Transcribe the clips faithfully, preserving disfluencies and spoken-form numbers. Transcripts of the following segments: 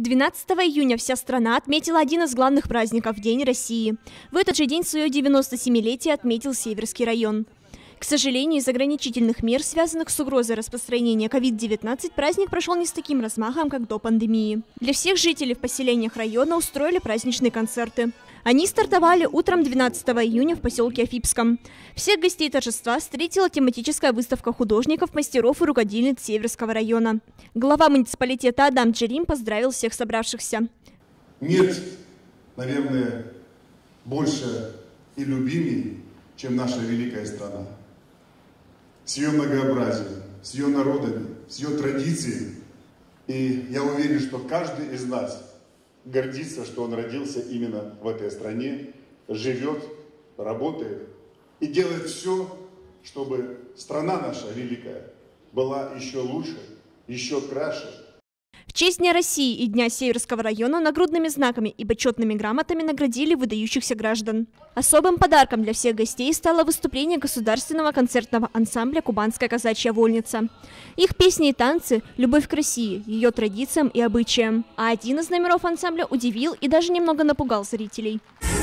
двенадцатого июня вся страна отметила один из главных праздников – День России. В этот же день свое девяностосемилетие отметил Северский район. К сожалению, из ограничительных мер, связанных с угрозой распространения ковид девятнадцать, праздник прошел не с таким размахом, как до пандемии. Для всех жителей в поселениях района устроили праздничные концерты. Они стартовали утром двенадцатого июня в поселке Афипском. Всех гостей торжества встретила тематическая выставка художников, мастеров и рукодельниц Северского района. Глава муниципалитета Адам Джерим поздравил всех собравшихся. Нет, наверное, больше и любимей, чем наша великая страна. С ее многообразием, с ее народами, с ее традициями. И я уверен, что каждый из нас гордится, что он родился именно в этой стране, живет, работает и делает все, чтобы страна наша великая была еще лучше, еще краше. В честь Дня России и Дня Северского района нагрудными знаками и почетными грамотами наградили выдающихся граждан. Особым подарком для всех гостей стало выступление государственного концертного ансамбля «Кубанская казачья вольница». Их песни и танцы – любовь к России, ее традициям и обычаям. А один из номеров ансамбля удивил и даже немного напугал зрителей.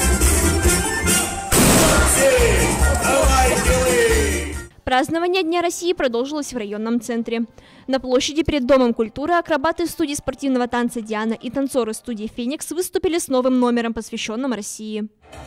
Празднование Дня России продолжилось в районном центре. На площади перед Домом культуры акробаты студии спортивного танца «Диана» и танцоры студии «Феникс» выступили с новым номером, посвященным России.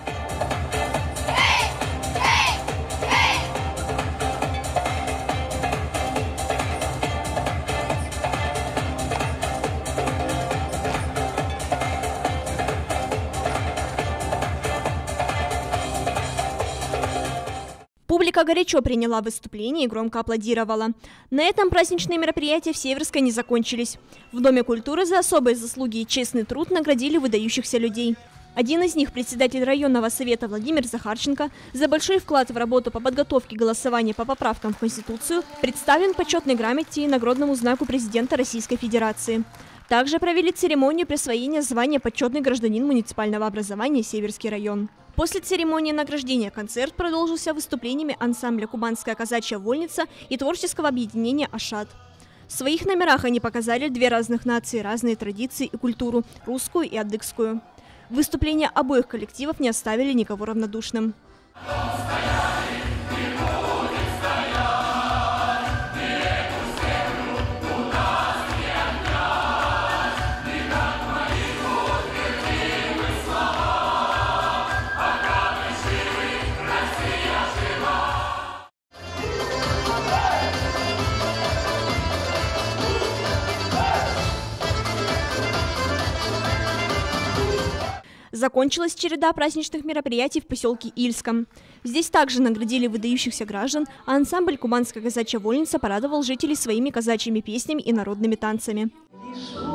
Публика горячо приняла выступление и громко аплодировала. На этом праздничные мероприятия в Северской не закончились. В Доме культуры за особые заслуги и честный труд наградили выдающихся людей. Один из них, председатель районного совета Владимир Захарченко, за большой вклад в работу по подготовке голосования по поправкам в Конституцию представлен почетной грамоте и наградному знаку президента Российской Федерации. Также провели церемонию присвоения звания «Почетный гражданин муниципального образования Северский район». После церемонии награждения концерт продолжился выступлениями ансамбля «Кубанская казачья вольница» и творческого объединения «Ашат». В своих номерах они показали две разных нации, разные традиции и культуру – русскую и адыгскую. Выступления обоих коллективов не оставили никого равнодушным. Закончилась череда праздничных мероприятий в поселке Ильском. Здесь также наградили выдающихся граждан, а ансамбль «Кубанская казачья вольница» порадовал жителей своими казачьими песнями и народными танцами.